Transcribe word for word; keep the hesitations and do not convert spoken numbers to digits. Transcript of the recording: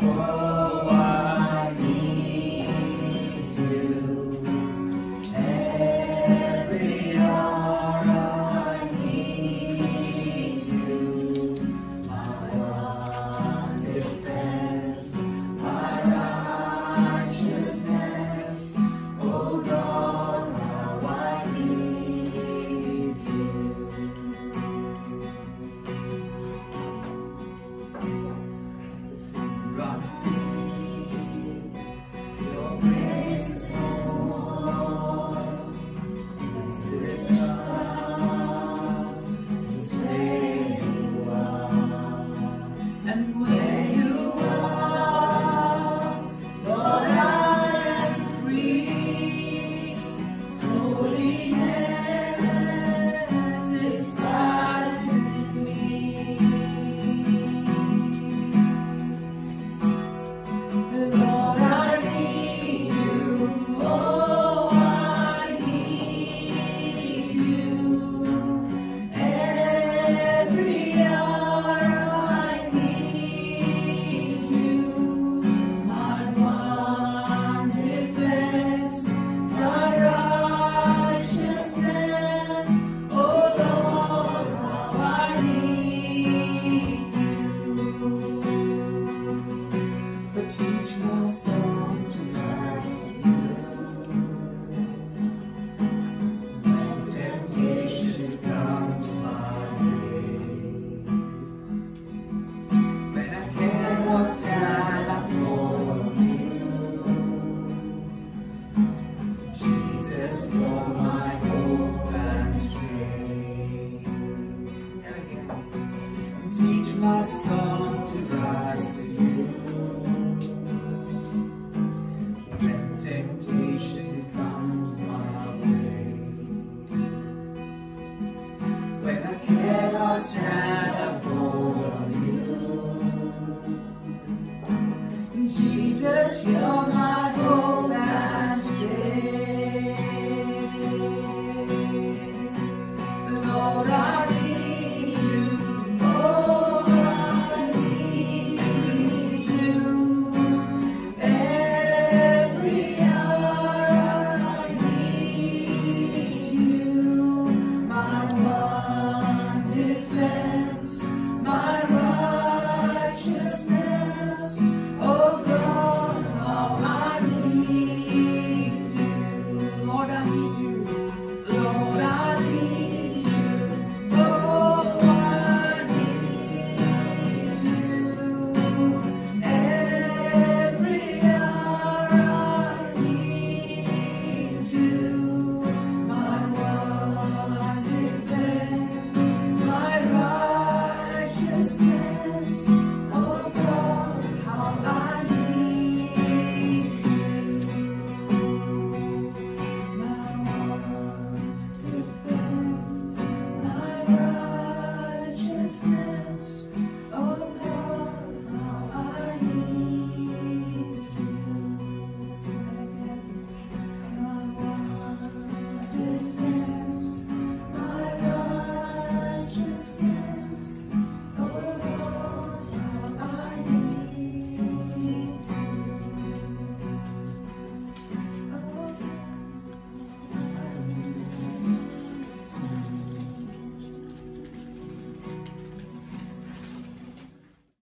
Oh, I need you. Every hour I need you. My one defense, my righteousness. Oh Lord, how I need you. The sea runs deep, your grace is more. This is love, is where you are, and where you are, Lord, I am free. Holiness is Christ in me. Lord, I need you. Oh, I need you. Every hour I need you. My one defense, my righteousness. Oh Lord, how I need you. But teach my soul to rise to you. When temptation comes my way, when I cannot stand, I follow you. Jesus, you're my hope and strength. Teach my soul to rise to you.